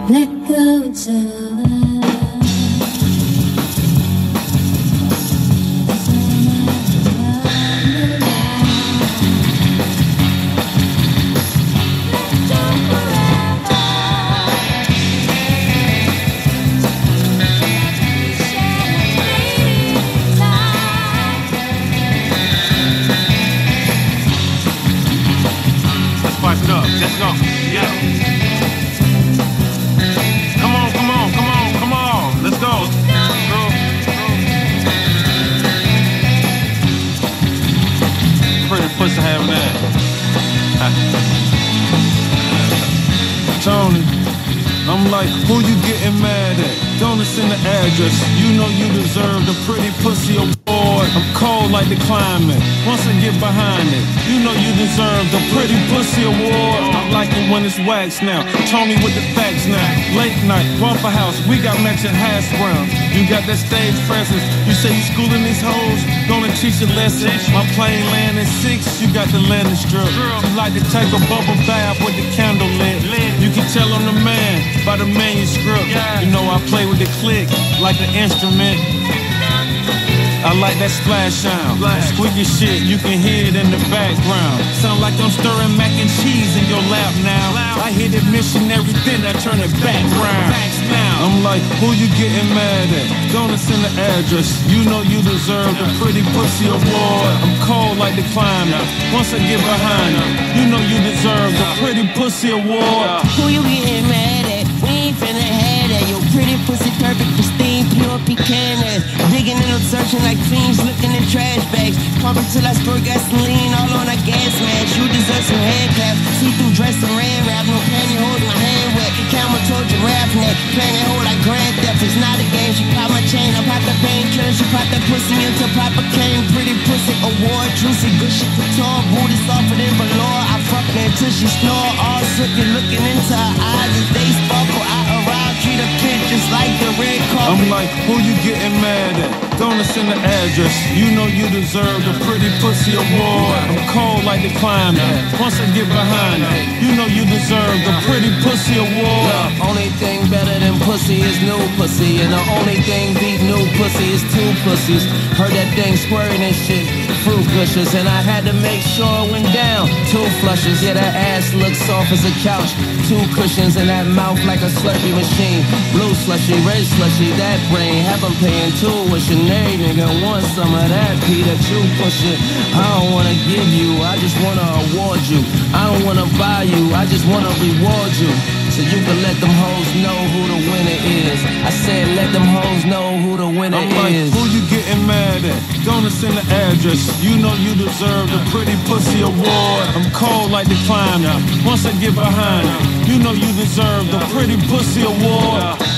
Let go till Spice it up, let's go, yeah. Come on, come on, come on, come on, let's go. Pretty pussy having that. Tony, I'm like, who you getting mad at? Don't send the address, you know you deserve the pretty pussy award. I'm cold like the climate, once I get behind it, you know you deserve the pretty pussy award. I like it when it's waxed now, Tony with the facts now. Late night, Waffle House, we got matching hash browns. You got that stage presence, you say you schooling these hoes, gonna teach a lesson. My plane land at 6, you got the landing strip. You like to take a bubble bath with the candle lit. You can tell I'm the man by the manuscript. You know I play with the click like the instrument. I like that splash sound, squeaky shit, you can hear it in the background. Sound like I'm stirring mac and cheese in your lap now. I hit it missionary, then I turn it back round. I'm like, who you getting mad at? Gonna send the address, you know you deserve the pretty pussy award. I'm cold like the climate, once I get behind it, you know you deserve the pretty pussy award. Who you getting mad at? We ain't finna have that. Your pretty pussy perfect, pristine, pure pecan ass. Digging and I'm searching like fiends, looking in trash bags. Pumping till I squirt gasoline all on a gas mask. You deserve some handcrafts, see-through dress and ran wrap. No pantyhose, my hand wet. Camel toe giraffe neck, playing that hoe like Grand Theft. It's not a game. She pop my chain, I pop the painkiller. She pop that pussy until Papa came. Pretty pussy award, juicy, good shit couture. Booty softer than velour. I fuck her until she snore. All sooty, looking into her eyes as they sparkle. I arrive, treat a kid just like the red carpet. I'm like, who you getting mad at? Gonna send the address, you know you deserve the pretty pussy award. I'm cold like the climate, once I get behind it, you know you deserve the pretty pussy award. Only thing better than pussy is new pussy, and the only thing beat new pussy is two pussies. Heard that thing squirting and shit, fruit gushes, and I had to make sure it went down. 2 flushes, yeah, that ass looks soft as a couch. 2 cushions in that mouth like a Slurpee machine. Blue slushy, red slushy, that brain. Have them paying tuition. Hey, nigga, want some of that P that you pushing. I don't wanna give you, I just wanna award you. I don't wanna buy you, I just wanna reward you. So you can let them hoes know who the winner is. I said let them hoes know who the winner I'm like, is. who you getting mad at? Gonna send the address, you know you deserve the pretty pussy award. I'm cold like the climate, once I get behind it, you know you deserve the pretty pussy award.